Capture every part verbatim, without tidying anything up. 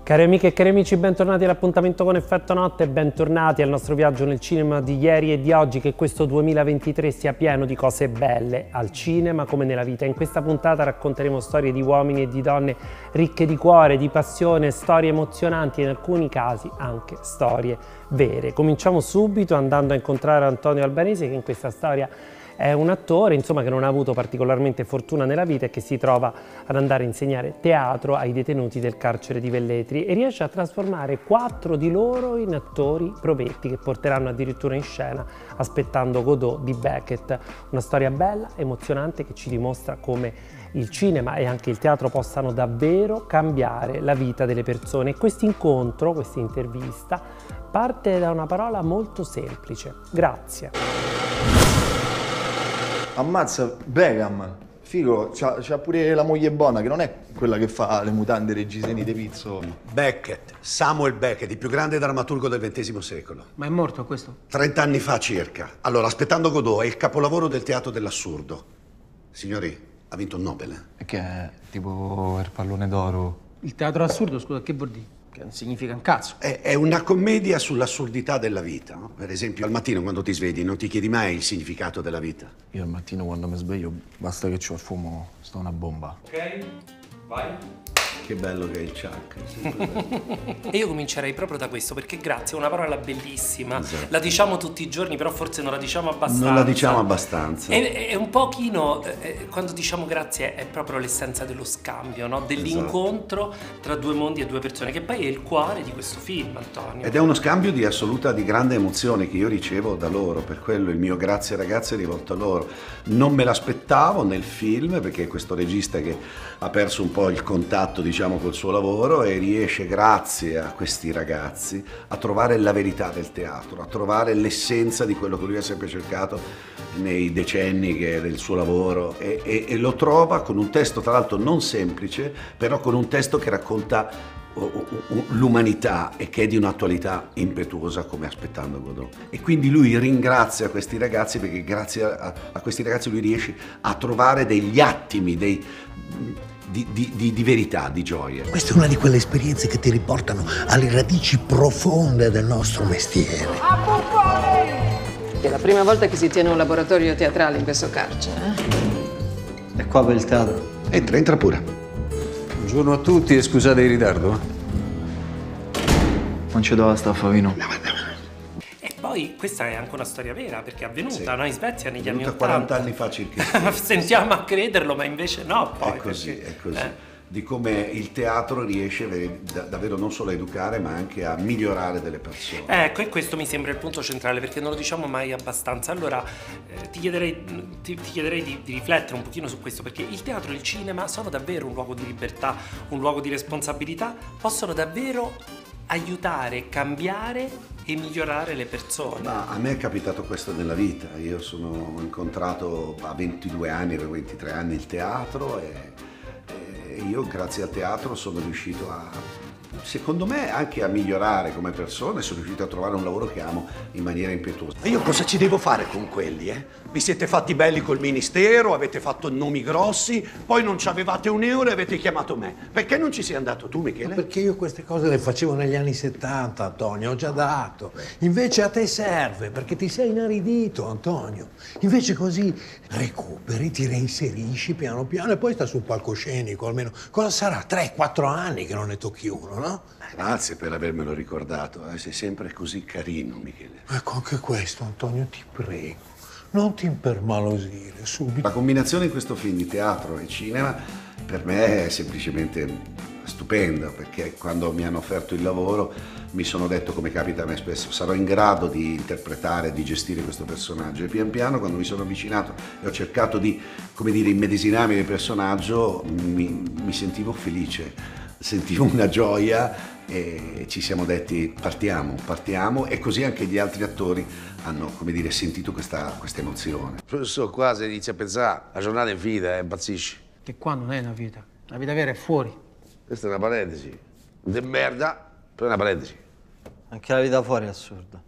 Cari amiche e cari amici, bentornati all'appuntamento con Effetto Notte e bentornati al nostro viaggio nel cinema di ieri e di oggi. Che questo duemilaventitré sia pieno di cose belle al cinema come nella vita. In questa puntata racconteremo storie di uomini e di donne ricche di cuore, di passione, storie emozionanti e in alcuni casi anche storie vere. Cominciamo subito andando a incontrare Antonio Albanese, che in questa storia è un attore, insomma, che non ha avuto particolarmente fortuna nella vita e che si trova ad andare a insegnare teatro ai detenuti del carcere di Velletri e riesce a trasformare quattro di loro in attori provetti che porteranno addirittura in scena Aspettando Godot di Beckett. Una storia bella, emozionante, che ci dimostra come il cinema e anche il teatro possano davvero cambiare la vita delle persone. E questo incontro, questa intervista, parte da una parola molto semplice: grazie. Ammazza, Beckham, figo, c'ha pure la moglie buona, che non è quella che fa le mutande reggiseni dei Pizzoni. Beckett, Samuel Beckett, il più grande drammaturgo del ventesimo secolo. Ma è morto questo? Trent'anni fa circa. Allora, Aspettando Godot è il capolavoro del teatro dell'assurdo. Signori, ha vinto un Nobel. E che è tipo il pallone d'oro? Il teatro assurdo, scusa, che vuol dire? Che non significa un cazzo. È, è una commedia sull'assurdità della vita, no? Per esempio, al mattino quando ti svegli non ti chiedi mai il significato della vita. Io al mattino quando mi sveglio basta che c'ho il fumo, sto una bomba. Ok, vai. Che bello che è il Chuck. E io comincerei proprio da questo, perché grazie è una parola bellissima. Esatto. La diciamo tutti i giorni, però forse non la diciamo abbastanza. Non la diciamo abbastanza. È, è un pochino, eh, quando diciamo grazie, è proprio l'essenza dello scambio, no? Dell'incontro esatto. tra due mondi e due persone, che poi è il cuore di questo film, Antonio. Ed è uno scambio di assoluta, di grande emozione che io ricevo da loro, per quello il mio grazie ragazzi è rivolto a loro. Non me l'aspettavo nel film, perché è questo regista che ha perso un po' il contatto, diciamo, col suo lavoro e riesce, grazie a questi ragazzi, a trovare la verità del teatro, a trovare l'essenza di quello che lui ha sempre cercato nei decenni che è del suo lavoro e, e, e lo trova con un testo tra l'altro non semplice, però con un testo che racconta l'umanità e che è di un'attualità impetuosa come Aspettando Godot. E quindi lui ringrazia questi ragazzi perché grazie a, a questi ragazzi lui riesce a trovare degli attimi, dei Di, di, di, di verità, di gioia. Questa è una di quelle esperienze che ti riportano alle radici profonde del nostro mestiere. È la prima volta che si tiene un laboratorio teatrale in questo carcere. Eh? È qua per il teatro. Entra, entra pure. Buongiorno a tutti e scusate il ritardo. Non ci dava sta Favino. E poi questa è anche una storia vera, perché è avvenuta, sì. no? In Svezia negli anni ottanta. quaranta anni fa circa. Sentiamo a crederlo, ma invece no. Poi, è così, perché, è così. Eh. Di come il teatro riesce davvero non solo a educare, ma anche a migliorare delle persone. Ecco, e questo mi sembra il punto centrale, perché non lo diciamo mai abbastanza. Allora, eh, ti chiederei, ti, ti chiederei di, di riflettere un pochino su questo, perché il teatro e il cinema sono davvero un luogo di libertà, un luogo di responsabilità, possono davvero aiutare, cambiare e migliorare le persone. Ma a me è capitato questo nella vita. Io sono ho incontrato a ventidue anni, avevo ventitré anni il teatro e, e io grazie al teatro sono riuscito a, secondo me, anche a migliorare come persona e sono riuscito a trovare un lavoro che amo in maniera impetuosa. E io cosa ci devo fare con quelli, eh? Vi siete fatti belli col ministero, avete fatto nomi grossi, poi non ci avevate un euro e avete chiamato me. Perché non ci sei andato tu, Michele? Ma perché io queste cose le facevo negli anni settanta, Antonio, ho già dato. Invece a te serve, perché ti sei inaridito, Antonio. Invece così recuperi, ti reinserisci piano piano e poi sta sul palcoscenico, almeno. Cosa sarà? tre quattro anni che non ne tocchi uno, no? Grazie per avermelo ricordato, eh? Sei sempre così carino, Michele. Ecco anche questo, Antonio, ti prego. Non ti impermalosire subito. La combinazione in questo film di teatro e cinema per me è semplicemente stupenda, perché quando mi hanno offerto il lavoro mi sono detto, come capita a me spesso, sarò in grado di interpretare, di gestire questo personaggio, e pian piano quando mi sono avvicinato e ho cercato di, come dire, immedesimarmi nel personaggio, mi, mi sentivo felice, sentivo una gioia e ci siamo detti partiamo, partiamo, e così anche gli altri attori hanno, come dire, sentito questa, questa emozione. Professor, qua se inizi a pensare, la giornata è finita e impazzisci. Che qua non è una vita, la vita vera è fuori. Questa è una parentesi. De merda, però è una parentesi. Anche la vita fuori è assurda.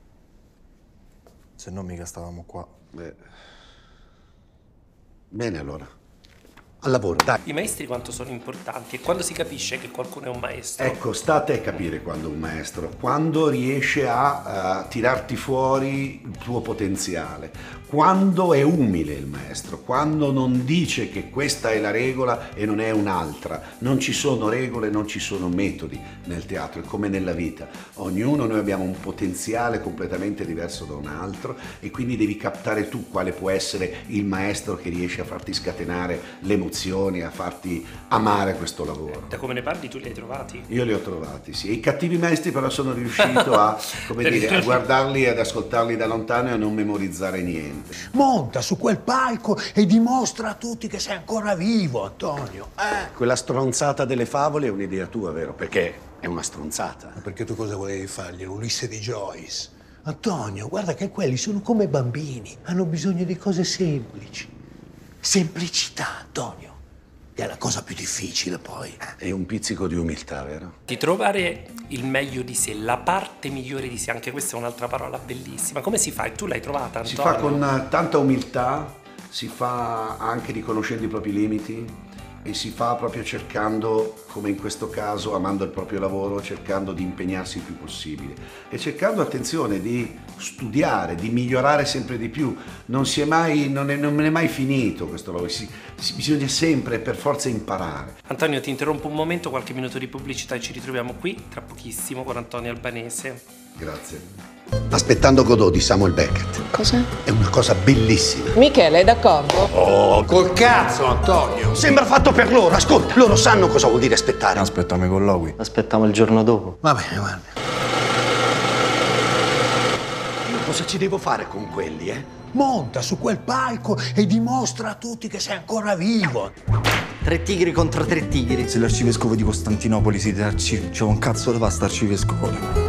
Se no mica stavamo qua. Beh. Bene allora. al lavoro, dai. I maestri quanto sono importanti e quando si capisce che qualcuno è un maestro? Ecco, sta a te capire quando un maestro, quando riesce a, a tirarti fuori il tuo potenziale, quando è umile il maestro, quando non dice che questa è la regola e non è un'altra. Non ci sono regole, non ci sono metodi nel teatro, è come nella vita. Ognuno noi abbiamo un potenziale completamente diverso da un altro e quindi devi captare tu quale può essere il maestro che riesce a farti scatenare l'emozione, a farti amare questo lavoro. Da come ne parli tu li hai trovati? Io li ho trovati, sì. I cattivi maestri però sono riuscito a, come dire, a guardarli, ad ascoltarli da lontano e a non memorizzare niente. Monta su quel palco e dimostra a tutti che sei ancora vivo, Antonio. Eh? Quella stronzata delle favole è un'idea tua, vero? Perché è una stronzata. Ma perché tu cosa volevi fargli? L'Ulisse di Joyce? Antonio, guarda che quelli sono come bambini. Hanno bisogno di cose semplici. Semplicità, Antonio. È la cosa più difficile poi. E un pizzico di umiltà, vero? Di trovare il meglio di sé, la parte migliore di sé, anche questa è un'altra parola bellissima. Come si fa? E tu l'hai trovata, Antonio? Si fa con tanta umiltà, si fa anche riconoscendo i propri limiti e si fa proprio cercando, come in questo caso, amando il proprio lavoro, cercando di impegnarsi il più possibile e cercando, attenzione, di studiare, di migliorare sempre di più. Non si è mai, non è, non è mai finito questo lavoro, si, si, bisogna sempre per forza imparare. Antonio, ti interrompo un momento, qualche minuto di pubblicità e ci ritroviamo qui tra pochissimo con Antonio Albanese. Grazie. Aspettando Godot di Samuel Beckett. Cos'è? È una cosa bellissima. Michele, è d'accordo? Oh, Col cazzo, Antonio! sembra fatto per loro. Ascolta, loro sanno cosa vuol dire aspettare. Aspettami i colloqui. Aspettiamo il giorno dopo. Va bene, guarda. Io cosa ci devo fare con quelli, eh? Monta su quel palco e dimostra a tutti che sei ancora vivo. Tre tigri contro tre tigri. Se l'arcivescovo di Costantinopoli si arci... c'è un cazzo da pasta arcivescovo.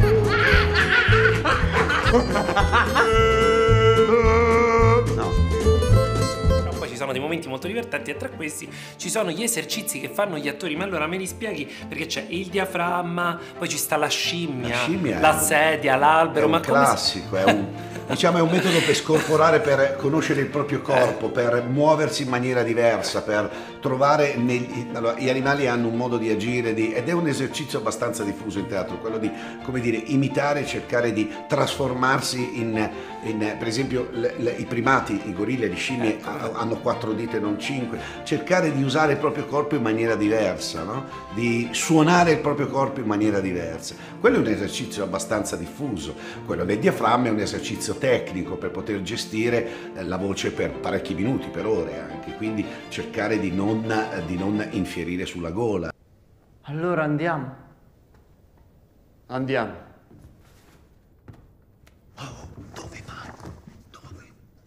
Però poi ci sono dei momenti molto divertenti e tra questi ci sono gli esercizi che fanno gli attori. Ma allora me li spieghi? Perché c'è il diaframma, poi ci sta la scimmia, La scimmia la è un- sedia, l'albero. È un Ma come si- classico, è un, diciamo, è un metodo per scorporare, per conoscere il proprio corpo, per muoversi in maniera diversa, per trovare negli, allora, gli animali hanno un modo di agire di, ed è un esercizio abbastanza diffuso in teatro, quello di, come dire, imitare, cercare di trasformarsi in, in per esempio le, le, i primati, i gorilla e le scimmie ha- hanno quattro dita e non cinque, cercare di usare il proprio corpo in maniera diversa, no? Di suonare il proprio corpo in maniera diversa. Quello è un esercizio abbastanza diffuso, quello del diaframma è un esercizio tecnico per poter gestire eh, la voce per parecchi minuti, per ore anche, quindi cercare di non, di non infierire sulla gola. Allora andiamo. Andiamo. Dove vai? Dove?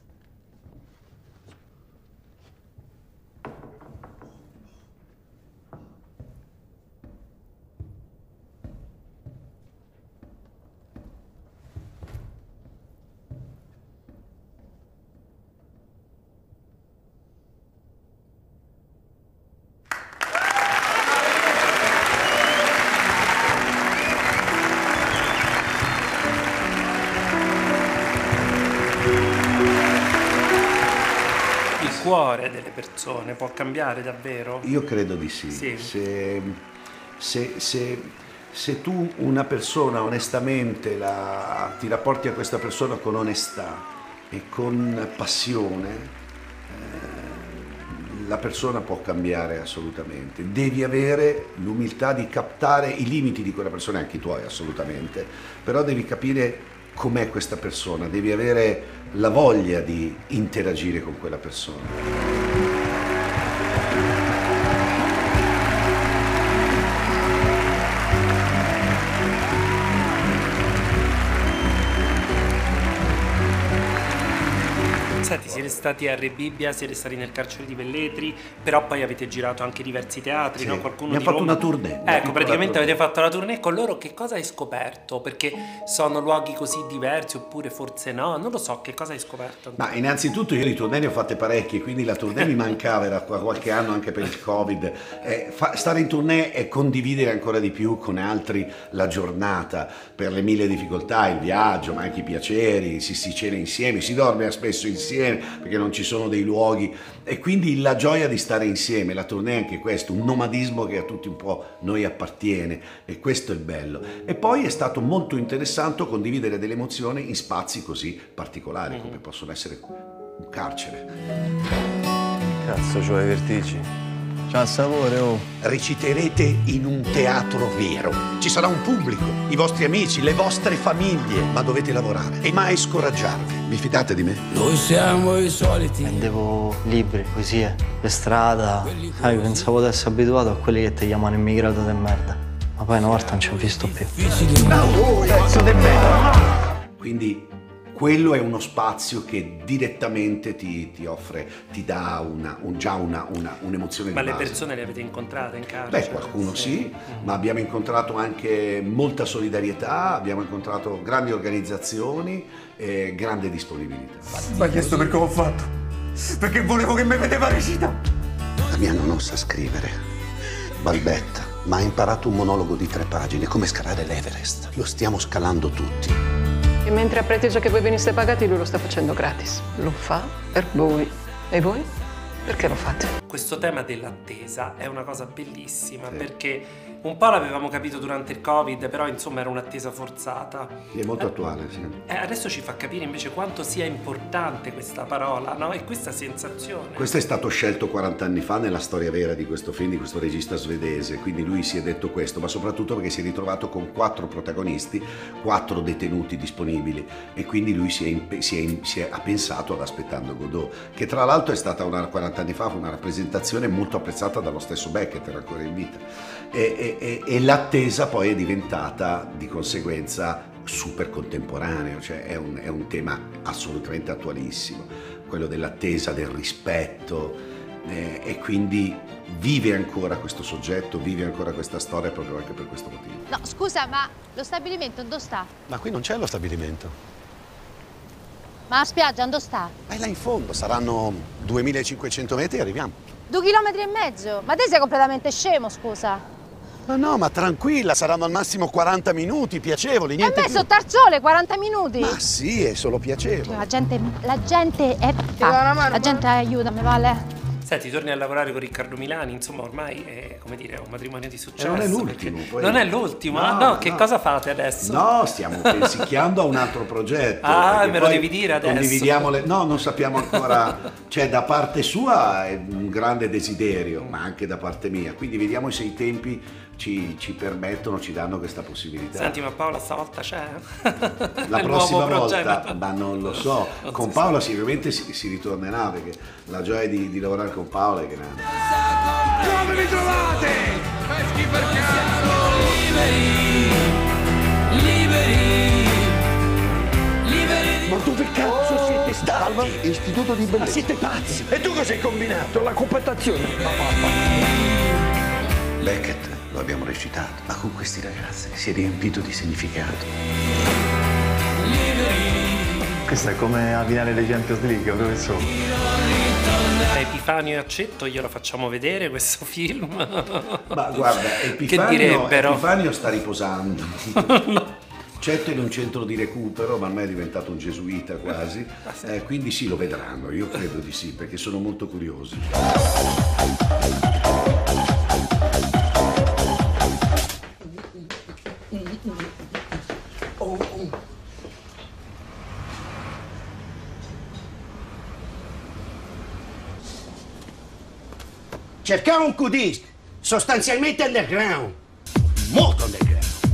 Il cuore delle persone può cambiare davvero? Io credo di sì. Sì. Se, se, se, se tu una persona onestamente la, ti rapporti a questa persona con onestà e con passione, eh, la persona può cambiare assolutamente. Devi avere l'umiltà di captare i limiti di quella persona, anche i tuoi assolutamente, però devi capire com'è questa persona, devi avere la voglia di interagire con quella persona. Senti, siete stati a Re Bibbia, siete stati nel carcere di Velletri, però poi avete girato anche diversi teatri, Sì. no? Qualcuno Abbiamo di fatto Roma. una tournée, una Ecco, piccola praticamente tournée. avete fatto la tournée con loro. Che cosa hai scoperto? Perché sono luoghi così diversi oppure forse no? Non lo so, che cosa hai scoperto? Ma innanzitutto io di tournée ne ho fatte parecchie, quindi la tournée mi mancava, era qua qualche anno anche per il Covid. Eh, fa- stare in tournée e condividere ancora di più con altri la giornata, per le mille difficoltà, il viaggio, ma anche i piaceri, si si cena insieme, si dorme spesso insieme, perché perché non ci sono dei luoghi, e quindi la gioia di stare insieme. La tournée è anche questo, un nomadismo che a tutti un po' noi appartiene, e questo è il bello. E poi è stato molto interessante condividere delle emozioni in spazi così particolari, come possono essere un carcere. Cazzo, c'ho i vertigini. C'ha sapore, oh. Reciterete in un teatro vero. Ci sarà un pubblico, i vostri amici, le vostre famiglie, ma dovete lavorare e mai scoraggiarvi. Vi fidate di me? Noi siamo i soliti. Vendevo libri, poesie, per strada. Ah, io pensavo di essere abituato a quelli che ti chiamano immigrato de merda. Ma poi una volta non ci ho visto più. Oh, pezzo di merda! Quindi quello è uno spazio che direttamente ti, ti offre, ti dà una, un, già una, una, un'emozione di Ma base. le persone le avete incontrate in carcere? Beh, qualcuno sì, ma abbiamo incontrato anche molta solidarietà, abbiamo incontrato grandi organizzazioni e grande disponibilità. Mi ha chiesto perché l'ho fatto. Perché volevo che mi vedeva recita. Damiano non sa scrivere, balbetta, ma ha imparato un monologo di tre pagine, come scalare l'Everest. Lo stiamo scalando tutti. E mentre ha preteso che voi veniste pagati, lui lo sta facendo gratis. Lo fa per voi. E voi? Perché lo fate? Questo tema dell'attesa è una cosa bellissima, sì, perché un po' l'avevamo capito durante il Covid, però insomma era un'attesa forzata. È molto eh, attuale, sì. E adesso ci fa capire invece quanto sia importante questa parola, no? E questa sensazione. Questo è stato scelto quaranta anni fa nella storia vera di questo film, di questo regista svedese, quindi lui si è detto questo, ma soprattutto perché si è ritrovato con quattro protagonisti, quattro detenuti disponibili, e quindi lui si è, si è, si è ha pensato ad Aspettando Godot, che tra l'altro è stata una, quaranta anni fa una rappresentazione molto apprezzata dallo stesso Beckett, era ancora in vita. E, e, e, e l'attesa poi è diventata di conseguenza super contemporaneo, cioè è un, è un tema assolutamente attualissimo, quello dell'attesa, del rispetto, eh, e quindi vive ancora questo soggetto, vive ancora questa storia proprio anche per questo motivo. No, scusa, ma lo stabilimento dove sta? Ma qui non c'è lo stabilimento. Ma la spiaggia dove sta? Vai là in fondo, saranno duemilacinquecento metri e arriviamo. Due chilometri e mezzo? Ma te sei completamente scemo, scusa. No, no, ma tranquilla, saranno al massimo quaranta minuti, piacevoli, niente E me più. sotto al sole, quaranta minuti? Ma sì, è solo piacevole. La gente, la gente è pazza. La gente aiutami, vale? Senti, torni a lavorare con Riccardo Milani, insomma ormai è, come dire, un matrimonio di successo. E non è l'ultimo. perché- Poi... Non è l'ultimo? No, No, no, che no. cosa fate adesso? No, stiamo pensicchiando a un altro progetto. Ah, perché me lo poi devi dire adesso. Condividiamo le... No, non sappiamo ancora. Cioè, da parte sua è un grande desiderio, ma anche da parte mia. Quindi vediamo se i tempi ci, ci permettono, ci danno questa possibilità. Senti, ma Paola stavolta c'è? La Il prossima nuovo volta, progetto. ma non lo so. Non Con si Paola sicuramente si, si ritornerà, perché la gioia di, di lavorare con Paola è grande. Dove vi trovate? Peschi per caso. Liberi, liberi, liberi. Ma dove cazzo siete stati? Istituto di bellezza. Ma siete pazzi? E tu cosa hai combinato? La competazione? Beckett lo abbiamo recitato, ma con questi ragazzi si è riempito di significato. Questa è come a finale dei Champions League, professore. Epifanio e Accetto glielo facciamo vedere questo film? Ma guarda, Che Epifanio, direbbero? Epifanio sta riposando. Certo, in un centro di recupero, ma ormai è diventato un gesuita quasi, eh, quindi sì, lo vedranno, io credo di sì, perché sono molto curiosi. Cercare un Q-disc, sostanzialmente underground, molto underground.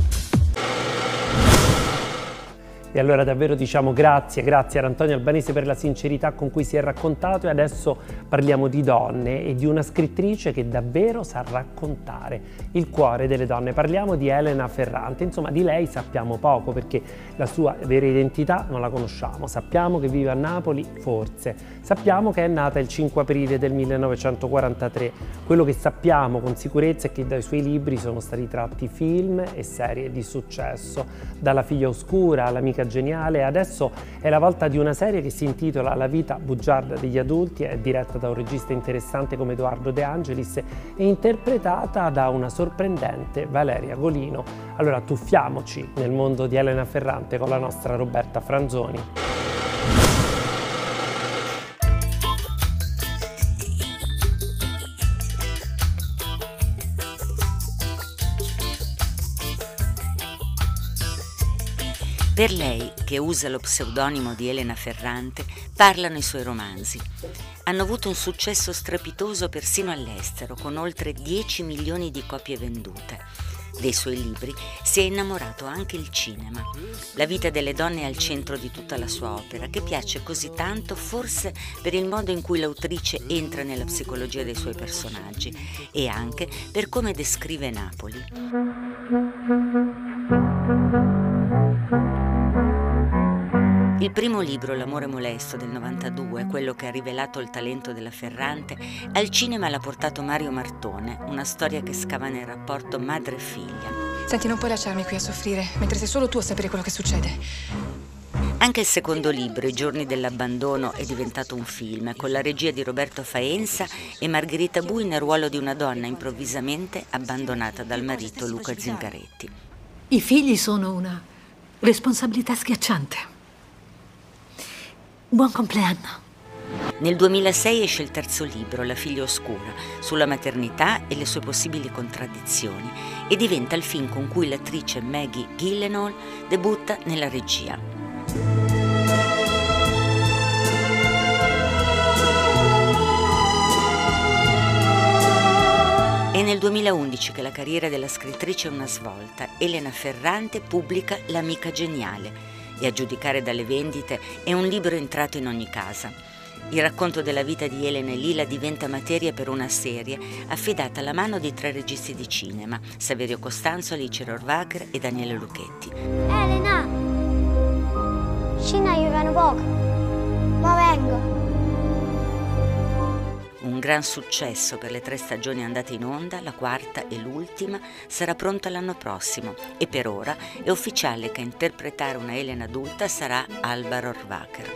E allora davvero diciamo grazie, grazie ad Antonio Albanese per la sincerità con cui si è raccontato, e adesso parliamo di donne e di una scrittrice che davvero sa raccontare il cuore delle donne. Parliamo di Elena Ferrante. Insomma, di lei sappiamo poco perché la sua vera identità non la conosciamo. Sappiamo che vive a Napoli, forse. Sappiamo che è nata il cinque aprile del millenovecentoquarantatré. Quello che sappiamo con sicurezza è che dai suoi libri sono stati tratti film e serie di successo, dalla Figlia oscura all'Amica geniale. Adesso è la volta di una serie che si intitola La vita bugiarda degli adulti, è diretta da un regista interessante come Edoardo De Angelis e interpretata da una sorprendente Valeria Golino. Allora tuffiamoci nel mondo di Elena Ferrante con la nostra Roberta Franzoni. Per lei, che usa lo pseudonimo di Elena Ferrante, parlano i suoi romanzi. Hanno avuto un successo strepitoso persino all'estero, con oltre dieci milioni di copie vendute. Dei suoi libri si è innamorato anche il cinema. La vita delle donne è al centro di tutta la sua opera, che piace così tanto forse per il modo in cui l'autrice entra nella psicologia dei suoi personaggi e anche per come descrive Napoli. Il primo libro, L'amore molesto, del novantadue, quello che ha rivelato il talento della Ferrante, al cinema l'ha portato Mario Martone, una storia che scava nel rapporto madre e figlia. Senti, non puoi lasciarmi qui a soffrire, mentre sei solo tu a sapere quello che succede. Anche il secondo libro, I giorni dell'abbandono, è diventato un film, con la regia di Roberto Faenza e Margherita Bui nel ruolo di una donna improvvisamente abbandonata dal marito Luca Zingaretti. I figli sono una responsabilità schiacciante. Buon compleanno. Nel duemilasei esce il terzo libro, La figlia oscura, sulla maternità e le sue possibili contraddizioni, e diventa il film con cui l'attrice Maggie Gyllenhaal debutta nella regia. È nel duemilaundici che la carriera della scrittrice è una svolta. Elena Ferrante pubblica L'amica geniale, e a giudicare dalle vendite è un libro entrato in ogni casa. Il racconto della vita di Elena e Lila diventa materia per una serie affidata alla mano di tre registi di cinema, Saverio Costanzo, Alice Rohrwacher e Daniele Lucchetti. Elena! Scina, io vengo poco. Ma vengo. Un gran successo per le tre stagioni andate in onda, la quarta e l'ultima sarà pronta l'anno prossimo e per ora è ufficiale che a interpretare una Elena adulta sarà Alba Rohrwacher.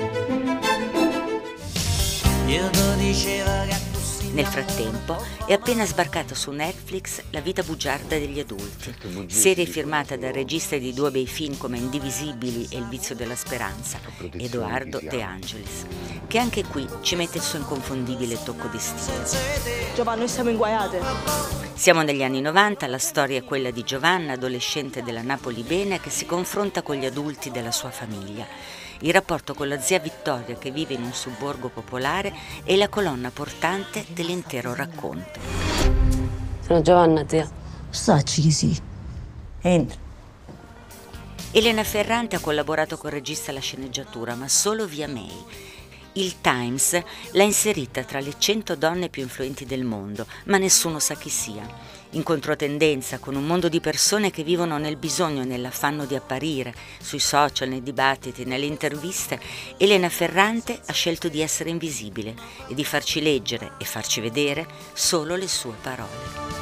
Nel frattempo è appena sbarcata su Netflix La vita bugiarda degli adulti, serie firmata dal regista di due bei film come Indivisibili e Il vizio della speranza, Edoardo De Angelis, che anche qui ci mette il suo inconfondibile tocco di stile. Giovanna, noi siamo inguaiate. Siamo negli anni novanta, la storia è quella di Giovanna, adolescente della Napoli bene, che si confronta con gli adulti della sua famiglia. Il rapporto con la zia Vittoria, che vive in un sobborgo popolare, è la colonna portante dell'intero racconto. Sono Giovanna, zia. Sacci che sì. Entra. Elena Ferrante ha collaborato col regista alla sceneggiatura, ma solo via mail. Il Times l'ha inserita tra le cento donne più influenti del mondo, ma nessuno sa chi sia. In controtendenza con un mondo di persone che vivono nel bisogno e nell'affanno di apparire, sui social, nei dibattiti, nelle interviste, Elena Ferrante ha scelto di essere invisibile e di farci leggere e farci vedere solo le sue parole.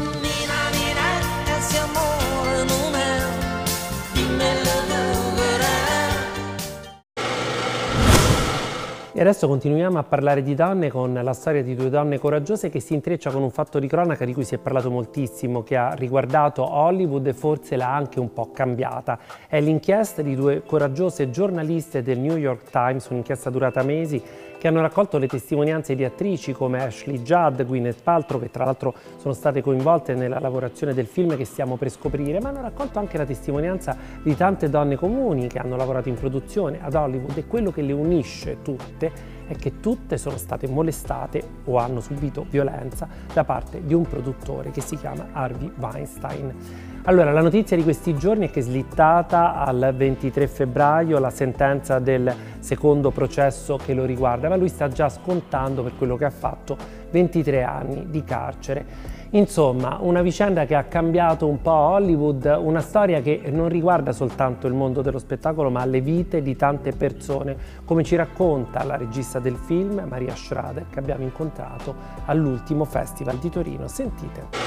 E adesso continuiamo a parlare di donne con la storia di due donne coraggiose che si intreccia con un fatto di cronaca di cui si è parlato moltissimo, che ha riguardato Hollywood e forse l'ha anche un po' cambiata. È l'inchiesta di due coraggiose giornaliste del New York Times, un'inchiesta durata mesi, che hanno raccolto le testimonianze di attrici come Ashley Judd, Gwyneth Paltrow, che tra l'altro sono state coinvolte nella lavorazione del film che stiamo per scoprire, ma hanno raccolto anche la testimonianza di tante donne comuni che hanno lavorato in produzione ad Hollywood, e quello che le unisce tutte è che tutte sono state molestate o hanno subito violenza da parte di un produttore che si chiama Harvey Weinstein. Allora, la notizia di questi giorni è che è slittata al ventitré febbraio la sentenza del secondo processo che lo riguarda, ma lui sta già scontando per quello che ha fatto ventitré anni di carcere. Insomma, una vicenda che ha cambiato un po' Hollywood, una storia che non riguarda soltanto il mondo dello spettacolo, ma le vite di tante persone, come ci racconta la regista del film, Maria Schrader, che abbiamo incontrato all'ultimo Festival di Torino. Sentite.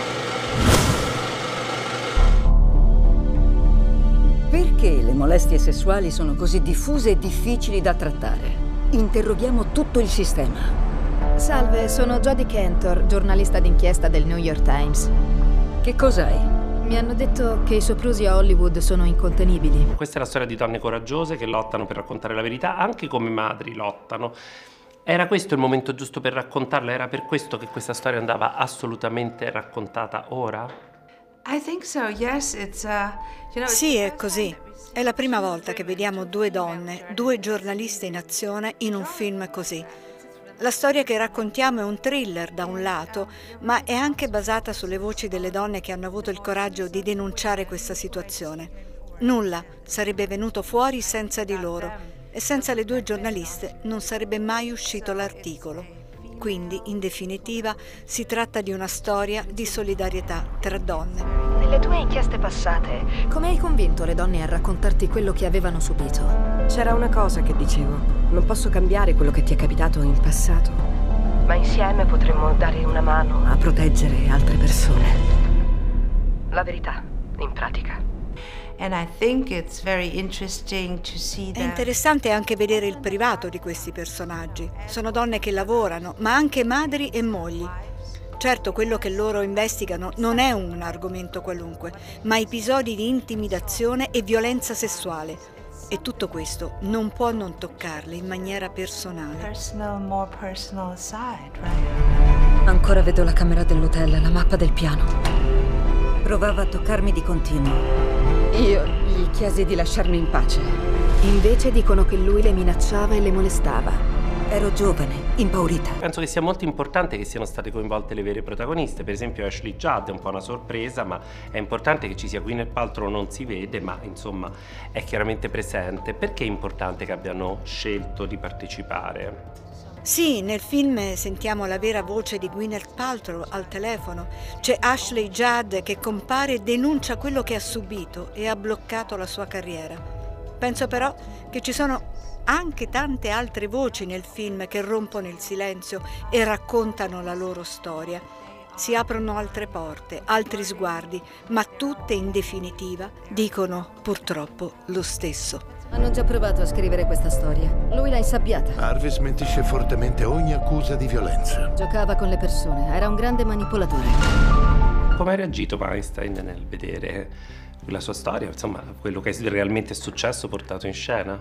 Perché le molestie sessuali sono così diffuse e difficili da trattare? Interroghiamo tutto il sistema. Salve, sono Jodie Cantor, giornalista d'inchiesta del New York Times. Che cos'hai? Mi hanno detto che i soprusi a Hollywood sono incontenibili. Questa è la storia di donne coraggiose che lottano per raccontare la verità, anche come madri lottano. Era questo il momento giusto per raccontarla? Era per questo che questa storia andava assolutamente raccontata ora? Sì, è così. È la prima volta che vediamo due donne, due giornaliste in azione in un film così. La storia che raccontiamo è un thriller da un lato, ma è anche basata sulle voci delle donne che hanno avuto il coraggio di denunciare questa situazione. Nulla sarebbe venuto fuori senza di loro e senza le due giornaliste non sarebbe mai uscito l'articolo. Quindi, in definitiva, si tratta di una storia di solidarietà tra donne. Nelle tue inchieste passate, come hai convinto le donne a raccontarti quello che avevano subito? C'era una cosa che dicevo. Non posso cambiare quello che ti è capitato in passato, ma insieme potremmo dare una mano a proteggere altre persone. La verità, in pratica. È interessante anche vedere il privato di questi personaggi. Sono donne che lavorano, ma anche madri e mogli. Certo, quello che loro investigano non è un argomento qualunque, ma episodi di intimidazione e violenza sessuale. E tutto questo non può non toccarle in maniera personale. Personal, more personal side, right? Ancora vedo la camera dell'hotel, la mappa del piano. Provava a toccarmi di continuo. Io gli chiesi di lasciarmi in pace. Invece dicono che lui le minacciava e le molestava. Ero giovane, impaurita. Penso che sia molto importante che siano state coinvolte le vere protagoniste. Per esempio Ashley Judd è un po' una sorpresa, ma è importante che ci sia Gwyneth Paltrow, non si vede, ma insomma è chiaramente presente. Perché è importante che abbiano scelto di partecipare? Sì, nel film sentiamo la vera voce di Gwyneth Paltrow al telefono. C'è Ashley Judd che compare e denuncia quello che ha subito e ha bloccato la sua carriera. Penso però che ci sono anche tante altre voci nel film che rompono il silenzio e raccontano la loro storia. Si aprono altre porte, altri sguardi, ma tutte in definitiva dicono purtroppo lo stesso. Hanno già provato a scrivere questa storia. Lui l'ha insabbiata. Harvey smentisce fortemente ogni accusa di violenza. Giocava con le persone, era un grande manipolatore. Come ha reagito Weinstein nel vedere la sua storia, insomma, quello che realmente è successo portato in scena?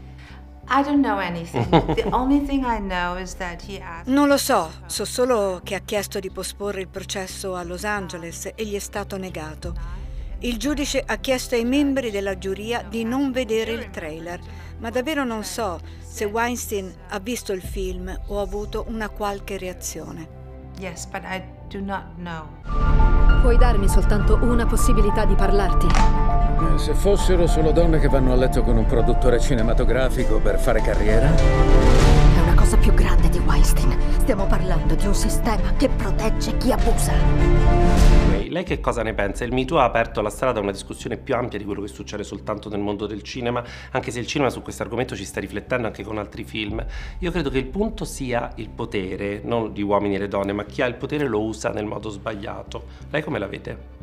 I don't know anything. The only thing I know is that he asked... Non lo so, so solo che ha chiesto di posporre il processo a Los Angeles e gli è stato negato. Il giudice ha chiesto ai membri della giuria di non vedere il trailer, ma davvero non so se Weinstein ha visto il film o ha avuto una qualche reazione. Yes, but I do not know. Puoi darmi soltanto una possibilità di parlarti? Eh, se fossero solo donne che vanno a letto con un produttore cinematografico per fare carriera? È una cosa più grande di Weinstein. Stiamo parlando di un sistema che protegge chi abusa. Lei che cosa ne pensa? Il Me Too ha aperto la strada a una discussione più ampia di quello che succede soltanto nel mondo del cinema, anche se il cinema su questo argomento ci sta riflettendo anche con altri film. Io credo che il punto sia il potere, non di uomini e le donne, ma chi ha il potere lo usa nel modo sbagliato. Lei come la vede?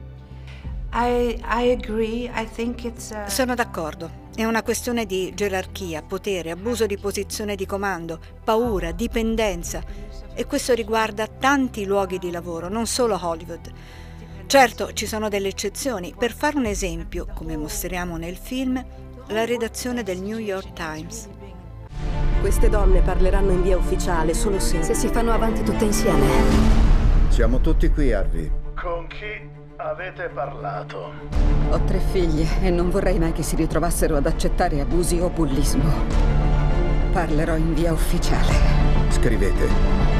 I, I agree. I think it's a... Sono d'accordo. È una questione di gerarchia, potere, abuso di posizione di comando, paura, dipendenza. E questo riguarda tanti luoghi di lavoro, non solo Hollywood. Certo, ci sono delle eccezioni. Per fare un esempio, come mostriamo nel film, la redazione del New York Times. Queste donne parleranno in via ufficiale solo se... se si fanno avanti tutte insieme. Siamo tutti qui, Harvey. Con chi avete parlato? Ho tre figlie e non vorrei mai che si ritrovassero ad accettare abusi o bullismo. Parlerò in via ufficiale. Scrivete.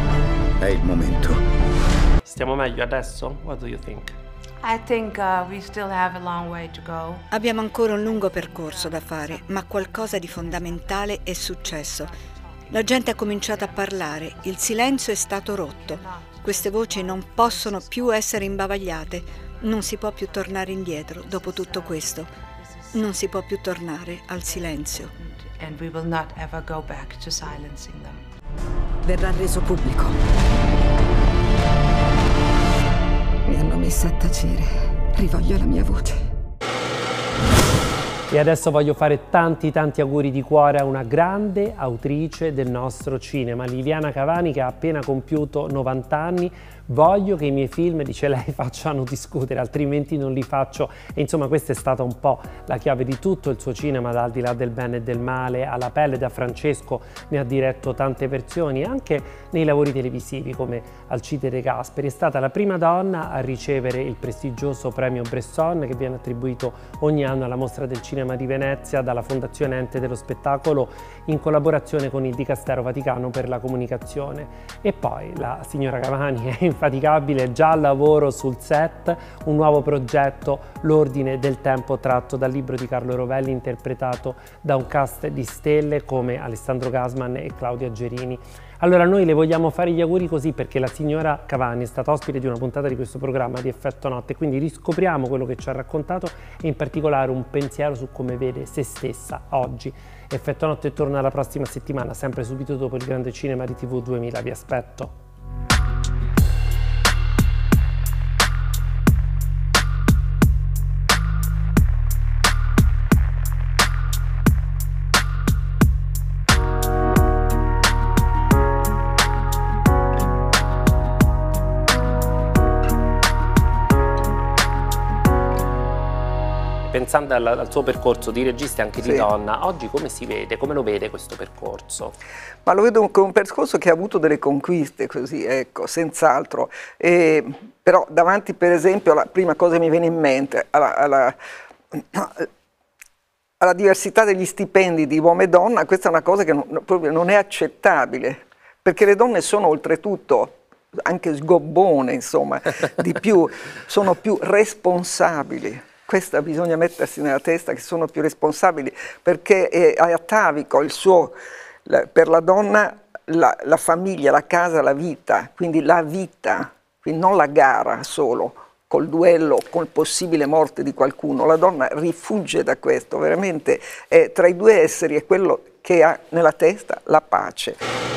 È il momento. Stiamo meglio adesso? What do you think? I think uh, we still have a long way to go. Abbiamo ancora un lungo percorso da fare, ma qualcosa di fondamentale è successo. La gente ha cominciato a parlare, il silenzio è stato rotto. Queste voci non possono più essere imbavagliate, non si può più tornare indietro dopo tutto questo. Non si può più tornare al silenzio. And we will not ever go back to silencing them. Verrà reso pubblico. Mi hanno messa a tacere. Rivoglio la mia voce. E adesso voglio fare tanti tanti auguri di cuore a una grande autrice del nostro cinema, Liliana Cavani, che ha appena compiuto novanta anni, voglio che i miei film, dice lei, facciano discutere, altrimenti non li faccio. E insomma questa è stata un po' la chiave di tutto il suo cinema, da Al di là del bene e del male alla pelle. Da Francesco ne ha diretto tante versioni, anche nei lavori televisivi come Alcide De Gasperi. È stata la prima donna a ricevere il prestigioso premio Bresson, che viene attribuito ogni anno alla Mostra del Cinema di Venezia dalla Fondazione Ente dello Spettacolo in collaborazione con il Dicastero Vaticano per la Comunicazione. E poi la signora Cavani è infaticabile, già al lavoro sul set, un nuovo progetto, L'Ordine del Tempo, tratto dal libro di Carlo Rovelli, interpretato da un cast di stelle come Alessandro Gasman e Claudia Gerini. Allora noi le vogliamo fare gli auguri così, perché la signora Cavani è stata ospite di una puntata di questo programma di Effetto Notte, quindi riscopriamo quello che ci ha raccontato e in particolare un pensiero su come vede se stessa oggi. Effetto Notte torna la prossima settimana, sempre subito dopo il grande cinema di T V duemila. Vi aspetto. Pensando al, al suo percorso di regista e anche di sì. donna, oggi come si vede, come lo vede questo percorso? Ma lo vedo come un percorso che ha avuto delle conquiste, così, ecco, senz'altro. Però davanti, per esempio, la prima cosa che mi viene in mente, alla, alla, alla diversità degli stipendi di uomo e donna, questa è una cosa che non, proprio non è accettabile, perché le donne sono oltretutto anche sgobbone, insomma, di più, sono più responsabili. Questa bisogna mettersi nella testa, che sono più responsabili, perché è atavico il suo, la, per la donna la, la famiglia, la casa, la vita, quindi la vita, quindi non la gara solo, col duello, col possibile morte di qualcuno. La donna rifugge da questo, veramente è, tra i due esseri è quello che ha nella testa la pace.